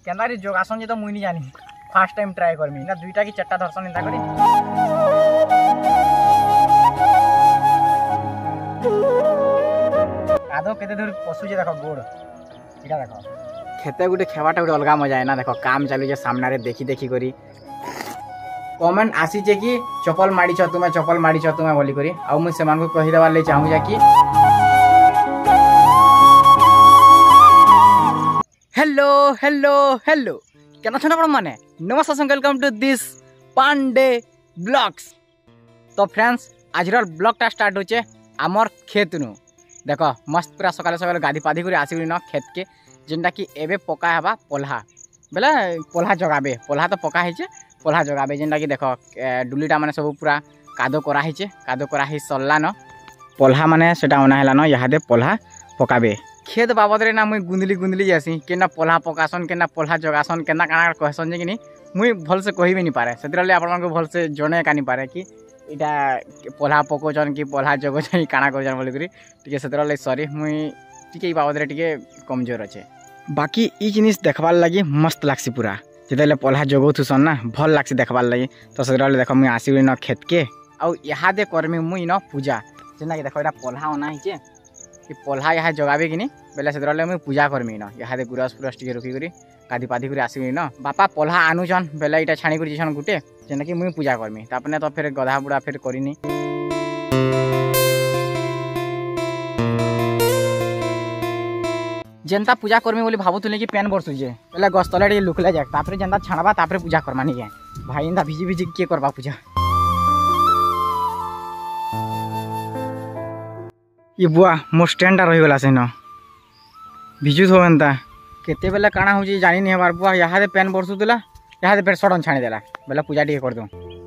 केंदारी जोगासन जे तो मुई नहीं जानी फास्ट टाइम ट्राई करमी ना दुईटा की चारटा दर्शन एंता करी कादो केते दूर पशु जे देखो गोड़ इटा देखो खेते गुटे खेवाटा गुटे अलगा मजा है ना देखो काम चालू जे सामने रे देखी देखी करी कमेंट आसी जे कि चप्पल माड़ी छ तुमे बोली करी आ मु से मान को कहि देवार ले चाहू जा कि हेलो हेलो हेलो केना छन आपण माने नमस्कार welcome to this Pande blogs. तो फ्रेंड्स आज ब्लॉगटा स्टार्ट होचे आमर खेत नु देखो मस्त पूरा सकाल सकाल गाधी पाधी कर आसी न खेत के जेनटा कि एबे पका हबा पोल्हा बेले पोल्हा जगाबे पोल्हा तो पका हेचे पोल्हा जगाबे जेनटा कि देखो डुलीटा माने सब पूरा कादो करा हेचे कादो करा हे सरला न पोल्हा माने सेटा ओना हैला न यहादे पोल्हा पकाबे खेत बाबद रे ना मुई गुंदली जासी केना पोल्हा पकासन केना पोल्हा जगासन केना काना कहसन जे कि मुई भल से कहि भी नहीं पारे सेतरले आपण को भल से जणे कानी पारे कि इटा पोल्हा पकोचन कि पोल्हा जगोचन काना करजन बोली करी टिके सेतरले सॉरी मुई टिके ई बाबद रे टिके कमजोर अछि बाकी ई जिनिस देखबार लागि मस्त लागसी पूरा जेतले पोल्हा जगोथुसन ना भल लागसी देखबार लागि तो सेतरले देखो मुई आसी न खेत के आ यहा दे करमी मुई न पूजा जेना कि देखो एटा पोल्हा ओना हिचे कि पोल्हा यहाँ जगाबे कि नहीं बेले से मुझे पूजा करमी न यहाँ गुरस फुरस टे रखी करी गाधी पाधी कर आसमी न बापा पोल्हा आनुचन बेले इटा छाणी कर गुटे जेना कि मुझे पूजा करमी तापने तो फिर गधा बुड़ा फिर करनी जेनता पूजा करमी बोली भावुली कि पेन बरसुचे बेले गछ तले लुकले जाए तापर जेनता छाणबा तापर पूजा करमा नहीं भाई एंता भिजी भिजी किए करबा पूजा ये बुआ मो स्टैंडा रहीगला से न भिजु थो एंता केते बेले काଣା हो जानी नहीं हमार बुआ यहाँ दे पेन बरसुला यहाँ दे फिर सडन छाणी देला बेले पूजा टे कर दो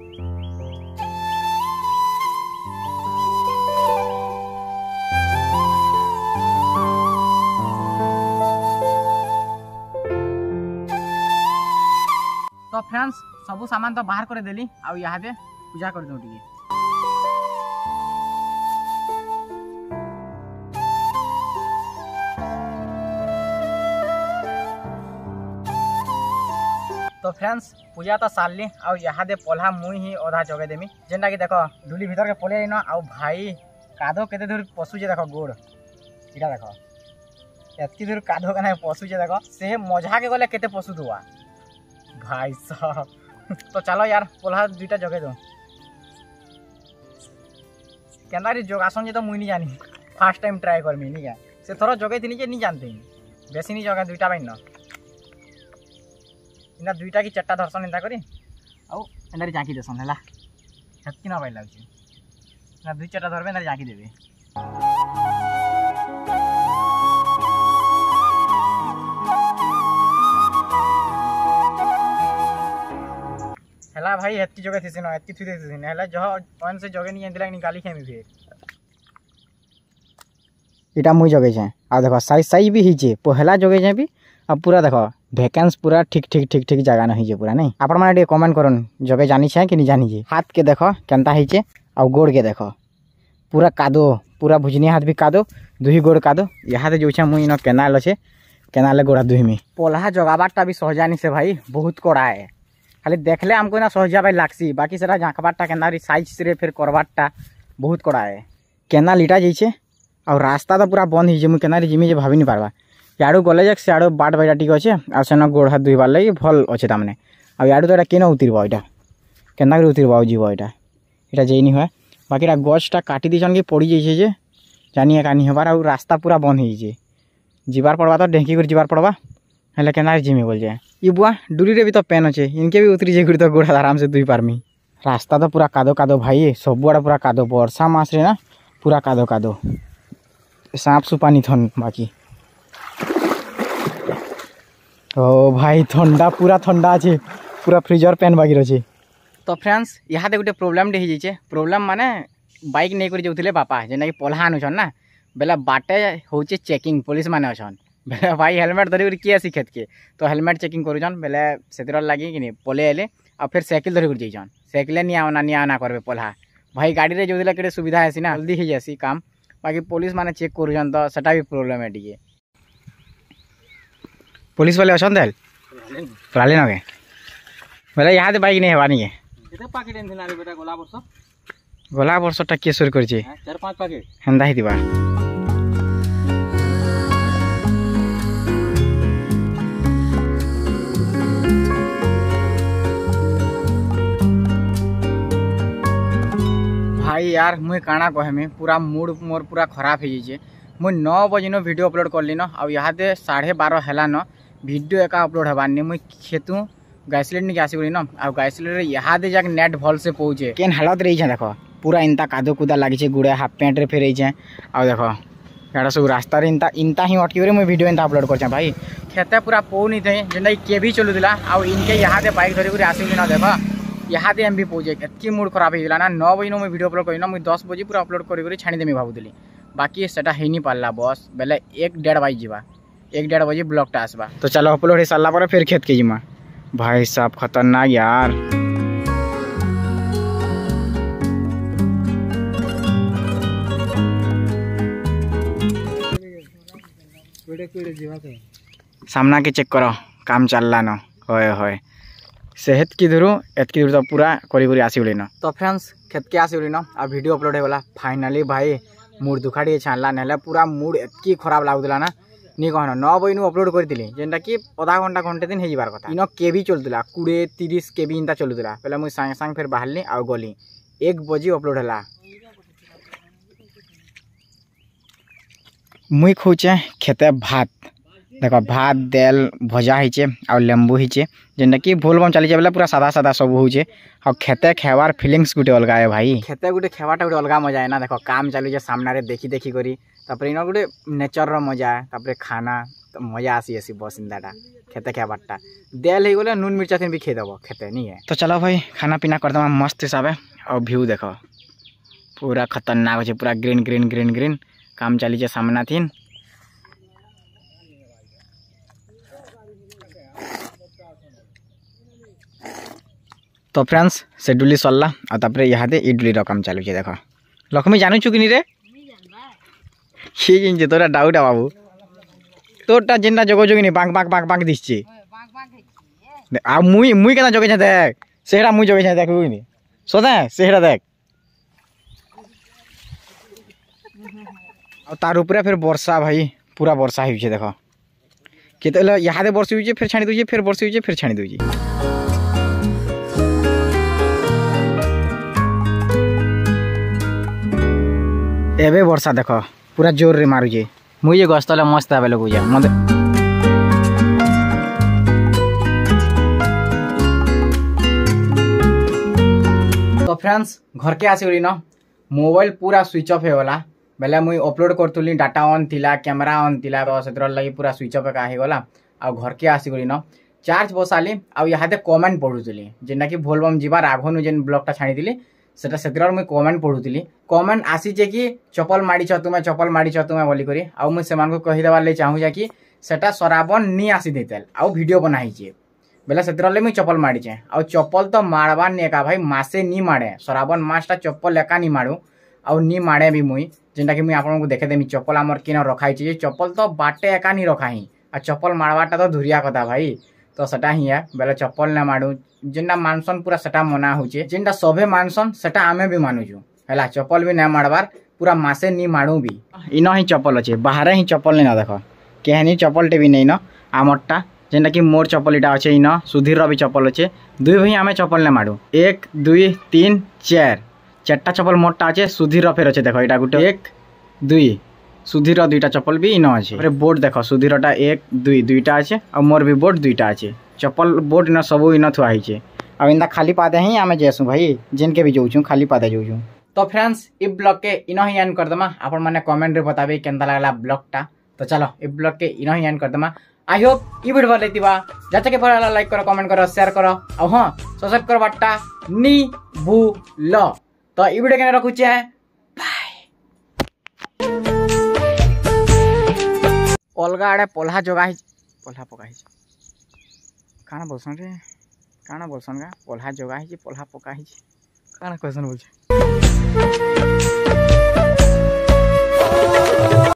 तो फ्रेंड्स सबू सामान तो बाहर कर देली आ यहाँ दे पूजा कर दो टिके तो फ्रेंड्स पूजा तो सारली आ यहाँ दे पोल्हा मुई ही अधा जगे देमी जेनटा कि देखो डुली भीतर के पोले न आ भाई कादो केते दूर पशुचे देखो गोड़ इटा देखो एतकी दूर कादो के पशुचे देखो से मजा के गले केते पशु दुआ भाई साहब तो चलो यार पोल्हा दुईटा जगे दो केंदारी जोगासन जे तो मुई नहीं जानी फास्ट टाइम ट्राई करमी नहीं क्या से थोड़ा जगे थी नहीं जानते बेसी नहीं जगह दुईटा बाइन न इना दुईटा की चारटा दर्शन एंता करी आउ एंदारी जाकी देसन हैला हेतकी ना बाई लागछि ना दुई चारटा धरबे एंदारी जाकी देबे हैला भाई हेतकी जगह थिसिन हेतकी थुई थिसिन हैला जह ऑन से जगह नहीं एंदिला निकाली खेमी फिर इटा मुई जगे छै आ देखो साइज साइज भी हिचे पहला जगे छै भी अब पूरा देखो वैकेंस पूरा ठीक जगह नहीं है पूरा नहीं आपण माने कमेंट करन जगह जानी छे कि नहीं जानी छे हाथ के देखो केनता हिचे आ गोड़ के देखो पूरा कादो पूरा भुजनी हाथ भी कादो दुही गोड़ कादो यहाँ से जो छे मुई न केनाल छे केनाल गोड़ा दुही में पोल्हा जगाबाटा भी सहजानी से भाई बहुत कड़ा है खाली देखले हमको ना सहजा भाई लागसी बाकी सेटा झांकबाटा केनारी साइज से फिर करबाटा बहुत कड़ा है केनाल इटा जाइछे और रास्ता तो पूरा बंद हिजे मुई केनारी जिमी जे भाभी नहीं पारबा याडू गले जाक सियाडू बाट बाटा टिक अच्छे आ सेन गोड़ हाथ धुईबार लगे भल अच्छे तामने आ याडू तो केन उतरब यहाँ केना उतरब जीव यहाँ यहाँ जाइनी हुए बाकी गछटा काटी दीछन कि पड़ी जाइए जे जानी एकानी हबार आ रास्ता पूरा बंद हो जीवार पड़वा तो ढेंकी कर जीवार पड़वा हेल्ले केना जिमी बोल जाए ये बुआ डुरी रे भी तो पेन अच्छे इनके भी उतरी जाए तो गोड़ आराम से धुई पारमी रास्ता तो पूरा कादो कादो भाई सब आड़े पूरा कादो वर्षा मास रे ना पूरा कादो कादो साँप सुपानी थन बाकी ओ भाई ठंडा पूरा ठंडा अच्छे पूरा फ्रिजर पेन बाकी रही तो फ्रेंड्स यहाँ गोटे प्रोब्लेम टे हो प्रोब्लेम माने बाइक नहीं कर जाऊे बापा जेना कि पोल्हा आनुछन ना बेले बाटे होचे चेकिंग पुलिस माने अछन बेले भाई हेलमेट धरी किए आसी खेत के तो हेलमेट चेकिंग करूछन बेले से लगे कि पले आले और फिर साइकिल धरी जाइछन साइकिल नहीं आना करबे पोल्हा भाई गाड़ी रे जो के सुविधा है ना जल्दी हो जासी काम बाकी पुलिस माने चेक करूछन तो सेटा भी प्रोब्लेम है टिके पुलिस वाले अछन देल पलाले नगे बोले यहाँ दे बाइक नहीं है वानी है केते पैकेट एनथिला रे बेटा गला वर्षटा किए चोरी कर 4-5 पैकेट हेन्दा ही दिबा भाई यार मुई काना कहमी पूरा मूड मोर पूरा खराब हो जाइए मुई 9 बजे न वीडियो अपलोड करली न आ यहाँ 12:30 है न वीडियो एका अपलोड हबार नहीं मुई खेतु गैस सिलेंडर नहीं आसी न आ गैस सिलेंडर यहाँ दे जाके नेट भल से पहुँचे केन हालत रही है देख पूरा इनता कादो कुदा लगी गुड़े हाफ पैंट रे फेर आ देख यहाँ सब रास्ता इनता इनता ही अटकी मुझे वीडियो इनता अपलोड कर भाई खेते पूरा पौ नहीं थे जेनटा के भी चलूला आ इनके यहाँ दे बाइक धरिक आसली न देख यहाँ दे एम भी पहुँचे एतकी मूड खराब होगा ना 9 बजे मुझे वीडियो अपलोड करना मुझे 10 बजे पूरा अपलोड कर छाड़देमी भावुली बाकी सेटा हो नहीं पारा बस बेले 1-1:30 बजे जावा 1-1:30 बजे ब्लॉगटा आसवा तो चलो अपलोड हो सारा पर फिर खेत के जिमा भाई साहब खतरनाक यार सामना के चेक करो काम चलला न होय होय सेहत की धरू एतकी दूर तो पूरा करी आसीगली न तो फ्रेंड्स खेत के आसीगली न आ वीडियो अपलोड होगा फाइनाली भाई मूड दुखाड़ी छाणला ना पूरा मूड एतकी खराब लगुला ना नहीं कहना 9 बजे अपलोड करी जेनटा कि आधा घंटा घंटे दिन होबार कथा इन के भी चलूला 20-30 के भी इनता चलूला पहले मुझे सांगे सांगे फिर बाहरली आ गली 1 बजे अपलोड है मुई खोचे खेते भात देख भात दाल भजा होचे आ लेंबू होचे जेनटा कि भोलबम चली बेले पूरा सादा सादा सब होचे आ खेते खेवार फिलिंग्स गुटे अलग है भाई खेते गुटे खेवाटा गुटे अलग मजा है ना देखो काम चलुचे सामने देखी देखी करी तापर इन गोटे नेचर रो मजा है तापर खाना तो मजा आसी आसी बस इंदाटा खेते खेबारटा दाल हो गले नून मिर्चा भी खेदेव खेते नहीं है तो चलो भाई खाना पीना करदमा मस्त हिसाब है और व्यू देखो पूरा खतरनाक हो पूरा ग्रीन ग्रीन ग्रीन ग्रीन काम चली सामना थी तो फ्रेंड्स से डुली सरला और यहाँ दे डुली काम चलू देख लक्ष्मी जानू कि नहीं रे ये तोरा डाउट है बाबू तोरटा जेनटा जगह जगह नहीं बांक बांक बांक बांक दिखे आ मुई मुई केना जगह देख सेहरा मुई जगह देख नहीं सदे सेहरा देख और तार ऊपर फिर वर्षा भाई पूरा वर्षा हो देख के यहाँ वर्षी हो फिर छाणी दूचे फिर वर्षी हो फिर छाणी दूचे एबे वर्षा देख पूरा जोर रे मारुचे मुझे गछ तले मस्त आवे लगुचे मत तो फ्रेंड्स घर के आसी न मोबाइल पूरा स्विच ऑफ होगला बेले मुई अपलोड करतुली डाटा ऑन थिला कैमरा ऑन थिला तो सेतर लगी पूरा स्विच ऑफ का होगला आ घर के आसी न चार्ज बसाली आ यहाँ कमेंट पढ़ुली जेनटा कि भोलबम जीवार आगनु जेन ब्लॉगटा छाड़ी सेटा से मुझे कमेंट पढ़ुली कमेंट आसीचे कि चपल माड़ी तुम्हें चपल माड़ी तुम्हें बोलिक आ मुझे कहीदेवार चाहूचे कि सेटा सराबन नहीं आसी देतेल आउ वीडियो बनाई बेले से मुझे चपल माड़ीचे आ चपल तो मारबार नहीं एका भाई मासे नहीं माड़े सराबन मासटा चप्पल एका नहीं माड़ू आउ नहीं माड़े भी मुई जेनटा कि मुझे आपको देखेदेमी चप्पल आमर किन रखाई चप्पल तो बाटे एका नहीं रखाही आ चप्पल मारबारटा तो धुरिया कथा भाई तो सेटा ही है बेले चप्पल ना माड़ू जेनटा मानसन पूरा सेटा मना होचे जेनटा सभे मानसन सेटा आमे भी मानुछु हैला चप्पल भी ना मारबार पूरा मासे नहीं माड़ू भी इन ही चप्पल अच्छे बाहर ही चप्पल नहीं ना देख केहनी चप्पलटे भी नहीं न आमरटा जेनटा कि मोर चप्पल इटा अच्छे इन सुधीर भी चप्पल अच्छे दुई भाई आमे चप्पल ना माड़ू 1 2 3 4 चारटा चप्पल मोरटा अच्छे सुधीर फिर अच्छे देख यहाँ गोटे 1 2 सुधीर 2टा चप्पल भी इन अच्छे बोर्ड देख सुधीरटा 1 2 2टा अच्छे और मोर भी बोर्ड 2टा अच्छे चप्पल बोर्ड इन सब इन थुआ है अब इनता खाली पादे ही आम जेसु भाई जिनके भी जाऊँ खाली पादे जाऊँ तो फ्रेंड्स इ ब्लॉग के इन ही एंड करदमा आपण माने कमेंट रे बताबे केनता लागला ब्लॉगटा तो चलो इ ब्लॉग के इन ही एंड करदमा आई होप इ वीडियो भल लेतिबा जाचे के भला लाइक करो कमेंट करो शेयर करो और हां सब्सक्राइब कर बाटा नी भूल तो इ वीडियो के रखुचे बाय अलगा आड़े पोल्हा जगा पोल्हा पका काना बोलसन रे काना बोलसन गा पोल्हा जगा पोल्हा पका काना क्वेश्चन बोल